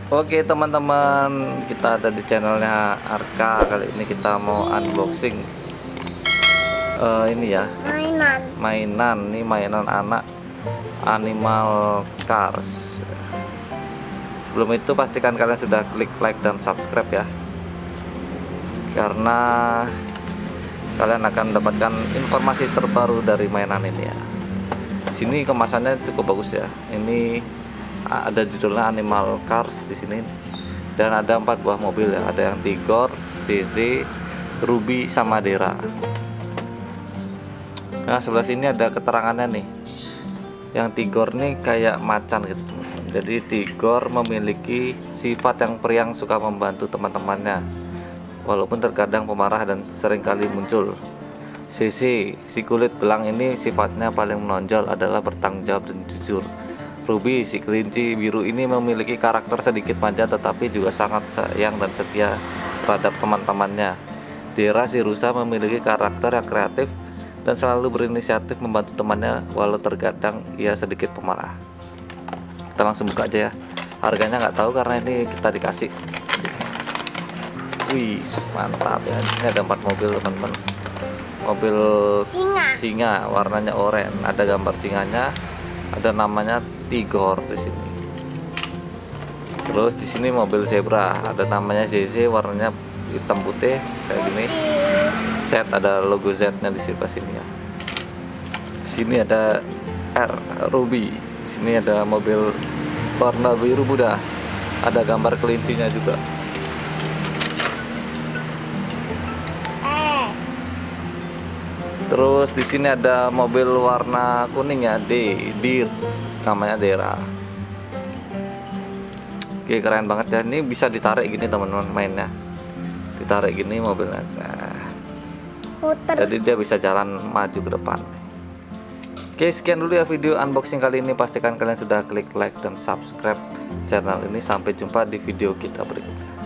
Oke teman-teman, kita ada di channelnya Arka. Kali ini kita mau unboxing ini ya, mainan. Ini mainan anak, Animal Cars. Sebelum itu pastikan kalian sudah klik like dan subscribe ya, karena kalian akan mendapatkan informasi terbaru dari mainan ini ya. Sini kemasannya cukup bagus ya. Ini ada judulnya Animal Cars di sini, dan ada 4 buah mobil ya. Ada yang Tigor, CZ, Ruby, sama Dera. Nah, sebelah sini ada keterangannya nih. Yang Tigor nih kayak macan gitu. Jadi Tigor memiliki sifat yang periang, suka membantu teman-temannya, walaupun terkadang pemarah dan seringkali muncul. CZ, si kulit belang ini sifatnya paling menonjol adalah bertanggung jawab dan jujur. Ruby, si kelinci biru ini memiliki karakter sedikit manja tetapi juga sangat sayang dan setia terhadap teman-temannya. Dera, si rusa memiliki karakter yang kreatif dan selalu berinisiatif membantu temannya walau terkadang ia sedikit pemarah. Kita langsung buka aja ya. Harganya nggak tahu karena ini kita dikasih. Wih, mantap ya. Ini ada 4 mobil teman-teman. Mobil singa warnanya oranye, ada gambar singanya, ada namanya Tigor di sini. Terus di sini mobil zebra, ada namanya ZZ, warnanya hitam putih kayak gini. Z, ada logo Z-nya di sebelah sini ya. Sini ada R Ruby. Sini ada mobil warna biru muda, ada gambar kelincinya juga. Terus di sini ada mobil warna kuning ya, Dir, namanya Dera. Oke, keren banget ya. Ini bisa ditarik gini teman-teman mainnya. Ditarik gini mobilnya. Jadi dia bisa jalan maju ke depan. Oke, sekian dulu ya video unboxing kali ini. Pastikan kalian sudah klik like dan subscribe channel ini. Sampai jumpa di video kita berikutnya.